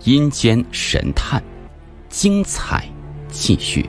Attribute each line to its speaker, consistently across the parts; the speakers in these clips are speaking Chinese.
Speaker 1: 阴间神探，精彩继续。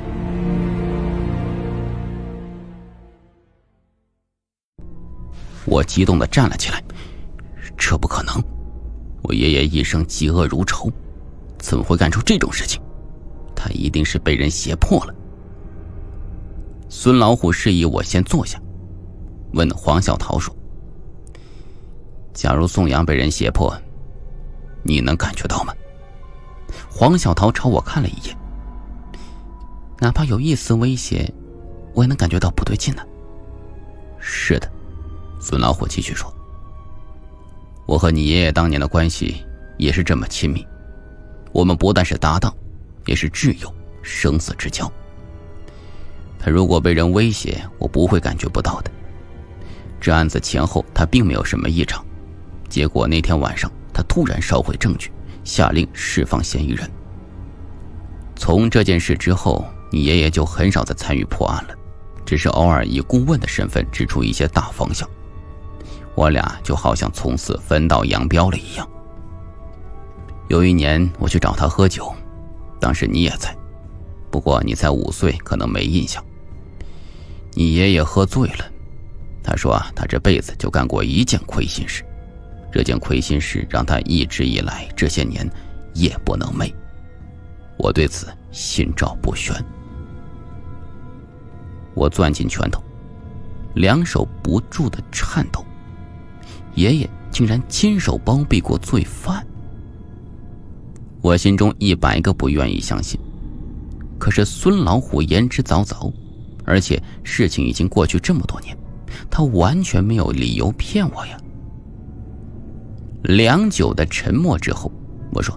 Speaker 1: 我激动地站了起来，这不可能！我爷爷一生嫉恶如仇，怎么会干出这种事情？他一定是被人胁迫了。孙老虎示意我先坐下，问黄小桃说：“假如宋阳被人胁迫，你能感觉到吗？”黄小桃朝我看了一眼，哪怕有一丝威胁，我也能感觉到不对劲呢。是的，孙老虎继续说，我和你爷爷当年的关系也是这么亲密，我们不但是搭档，也是挚友，生死之交。他如果被人威胁，我不会感觉不到的。这案子前后他并没有什么异常，结果那天晚上他突然烧毁证据，下令释放嫌疑人。从这件事之后，你爷爷就很少再参与破案了，只是偶尔以顾问的身份指出一些大方向。我俩就好像从此分道扬镳了一样。有一年我去找他喝酒，当时你也在，不过你才5岁，可能没印象。你爷爷喝醉了，他说他这辈子就干过一件亏心事，这件亏心事让他一直以来这些年夜不能寐。我对此心照不宣。我攥紧拳头，两手不住的颤抖。爷爷竟然亲手包庇过罪犯。我心中100个不愿意相信，可是孙老虎言之凿凿，而且事情已经过去这么多年，他完全没有理由骗我呀。良久的沉默之后，我说：“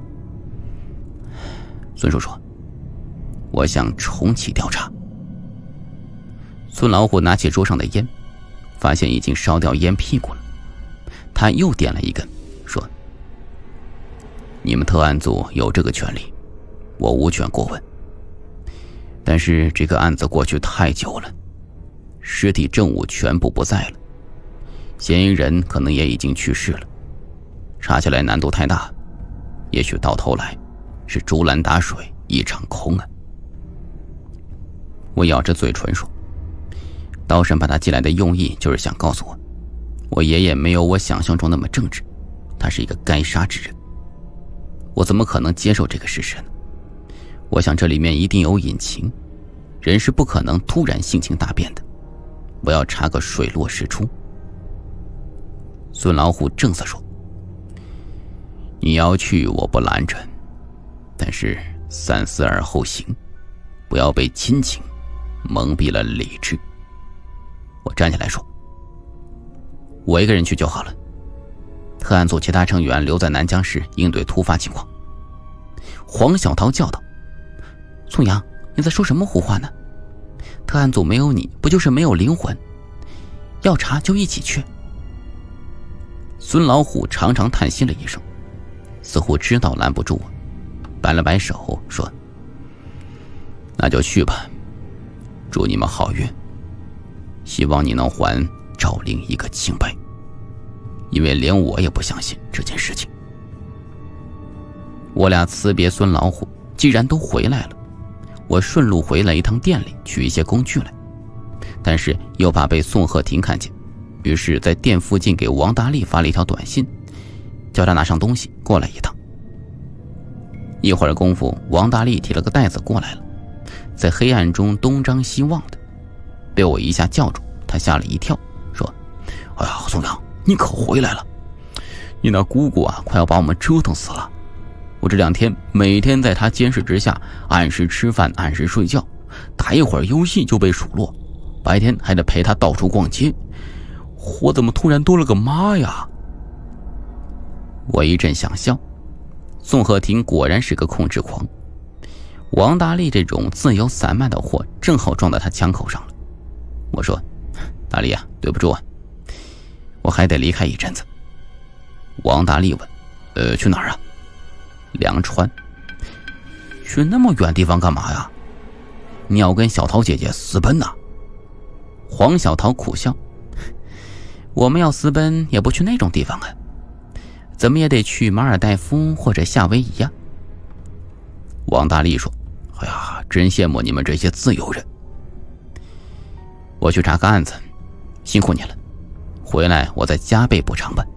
Speaker 1: 孙叔叔，我想重启调查。”孙老虎拿起桌上的烟，发现已经烧掉烟屁股了，他又点了一根，说：“你们特案组有这个权利，我无权过问。但是这个案子过去太久了，尸体证物全部不在了，嫌疑人可能也已经去世了，查起来难度太大，也许到头来是竹篮打水一场空啊。”我咬着嘴唇说，刀神把他寄来的用意就是想告诉我爷爷没有我想象中那么正直，他是一个该杀之人。我怎么可能接受这个事实呢？我想这里面一定有隐情，人是不可能突然性情大变的，我要查个水落石出。孙老虎正色说：“你要去我不拦着，但是三思而后行，不要被亲情蒙蔽了理智。”我站起来说：“我一个人去就好了，特案组其他成员留在南江市应对突发情况。”黄小桃叫道：“宋阳，你在说什么胡话呢？特案组没有你，不就是没有灵魂？要查就一起去。”孙老虎长长叹息了一声，似乎知道拦不住我，摆了摆手说：“那就去吧，祝你们好运，希望你能还赵玲一个清白，因为连我也不相信这件事情。”我俩辞别孙老虎，既然都回来了，我顺路回了一趟店里取一些工具来，但是又怕被宋鹤亭看见，于是在店附近给王大力发了一条短信，叫他拿上东西过来一趟。一会儿功夫，王大力提了个袋子过来了，在黑暗中东张西望的，被我一下叫住，他吓了一跳，说：“哎呀，宋阳，你可回来了！你那姑姑快要把我们折腾死了。我这2天每天在她监视之下，按时吃饭，按时睡觉，打一会儿游戏就被数落，白天还得陪她到处逛街，我怎么突然多了个妈呀？”我一阵想笑，宋鹤亭果然是个控制狂，王大力这种自由散漫的货正好撞到他枪口上了。我说：“大力对不住我还得离开一阵子。”王大力问：“去哪儿啊？”“梁川。”“去那么远地方干嘛呀？你要跟小桃姐姐私奔呐？”黄小桃苦笑：“我们要私奔也不去那种地方啊， 怎么也得去马尔代夫或者夏威夷呀。王大力说：“哎呀，真羡慕你们这些自由人。我去查个案子，辛苦你了，回来我再加倍补偿吧。”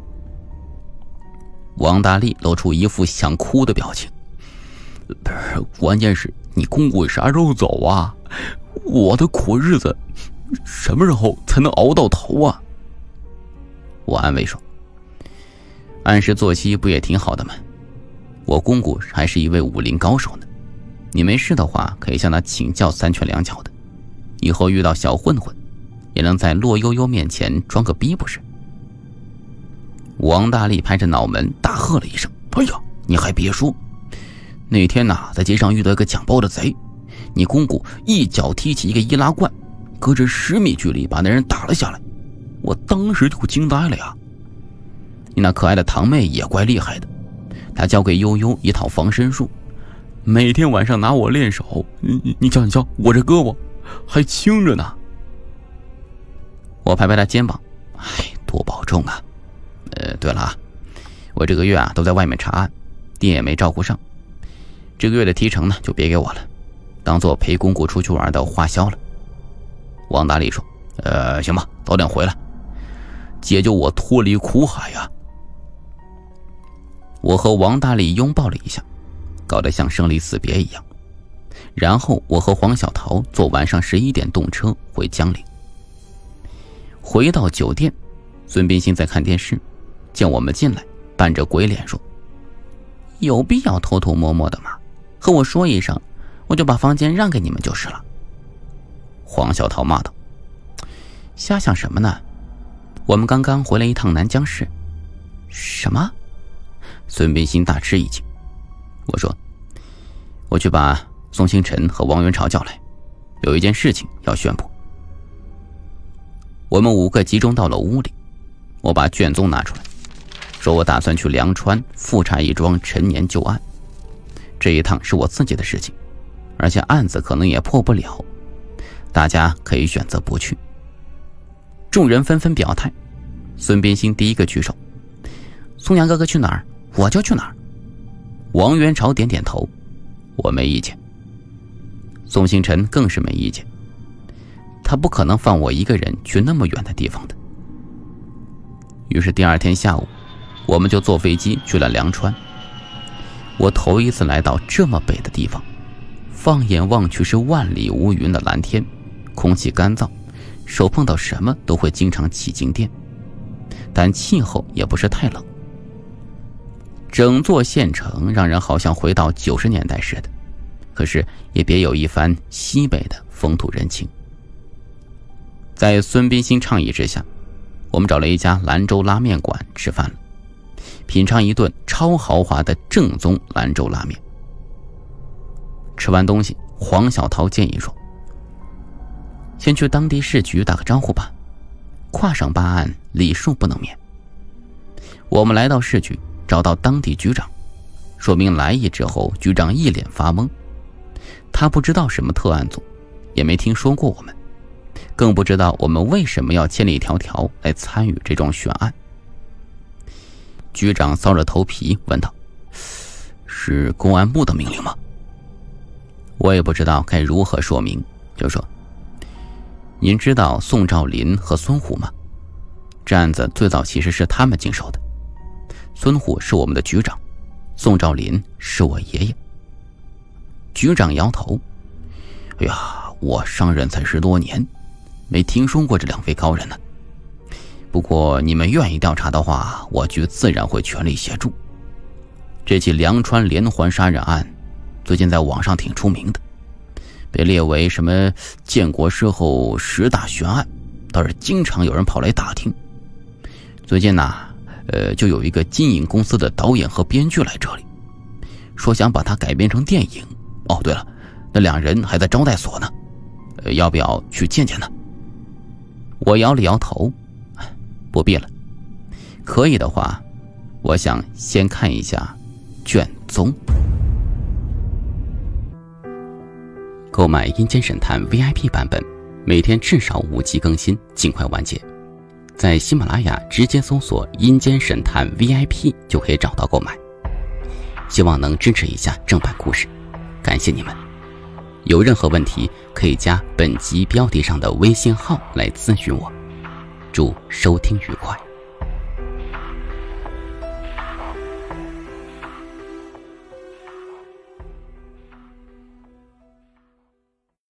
Speaker 1: 王大力露出一副想哭的表情。不是，关键是你公公啥时候走啊？我的苦日子什么时候才能熬到头啊？我安慰说：“按时作息不也挺好的吗？我公公还是一位武林高手呢，你没事的话可以向他请教三拳两脚的，以后遇到小混混也能在骆悠悠面前装个逼不是？”王大力拍着脑门大喝了一声：“哎呀，你还别说，那天在街上遇到一个抢包的贼，你公公一脚踢起一个易拉罐，隔着10米距离把那人打了下来，我当时就惊呆了呀。你那可爱的堂妹也怪厉害的，她教给悠悠一套防身术，每天晚上拿我练手，你瞧我这胳膊还青着呢。”我拍拍他肩膀：“哎，多保重啊。对了啊，我这个月都在外面查案，店也没照顾上，这个月的提成呢就别给我了，当做陪公公出去玩的花销了。”王大力说：“行吧，早点回来，解救我脱离苦海呀。”我和王大力拥抱了一下，搞得像生离死别一样。然后我和黄小桃坐晚上11点动车回江陵。回到酒店，孙斌鑫在看电视，见我们进来，扮着鬼脸说：“有必要偷偷摸摸的吗？和我说一声，我就把房间让给你们就是了。”黄小桃骂道：“瞎想什么呢？我们刚刚回来一趟南江市。”“什么？”孙斌鑫大吃一惊。我说：“我去把宋星辰和王元朝叫来，有一件事情要宣布。”我们5个集中到了屋里，我把卷宗拿出来，说我打算去梁川复查一桩陈年旧案，这一趟是我自己的事情，而且案子可能也破不了，大家可以选择不去。众人纷纷表态，孙斌鑫第一个举手：“宋阳哥哥去哪儿，我就去哪儿。”王元朝点点头：“我没意见。”宋星辰更是没意见，他不可能放我一个人去那么远的地方的。于是第二天下午，我们就坐飞机去了梁川。我头一次来到这么北的地方，放眼望去是万里无云的蓝天，空气干燥，手碰到什么都会经常起静电，但气候也不是太冷。整座县城让人好像回到90年代似的，可是也别有一番西北的风土人情。在孙斌鑫倡议之下，我们找了一家兰州拉面馆吃饭了，品尝一顿超豪华的正宗兰州拉面。吃完东西，黄小桃建议说：“先去当地市局打个招呼吧，跨省办案，礼数不能免。”我们来到市局，找到当地局长，说明来意之后，局长一脸发懵，他不知道什么特案组，也没听说过我们，更不知道我们为什么要千里迢迢来参与这种悬案。局长搔着头皮问道：“是公安部的命令吗？”我也不知道该如何说明，就说：“您知道宋兆林和孙虎吗？这案子最早其实是他们经手的，孙虎是我们的局长，宋兆林是我爷爷。”局长摇头：“哎呀，我上任才10多年，没听说过这2位高人呢。不过你们愿意调查的话，我局自然会全力协助。这起梁川连环杀人案最近在网上挺出名的，被列为什么建国之后10大悬案，倒是经常有人跑来打听。最近就有一个金影公司的导演和编剧来这里，说想把它改编成电影。哦，对了，那2人还在招待所呢，要不要去见见呢？”我摇了摇头：“不必了，可以的话，我想先看一下卷宗。”购买阴间神探 VIP 版本，每天至少5集更新，尽快完结。 在喜马拉雅直接搜索阴间神探 VIP 就可以找到购买。希望能支持一下正版故事，感谢你们。有任何问题可以加本集标题上的微信号来咨询我。祝收听愉快。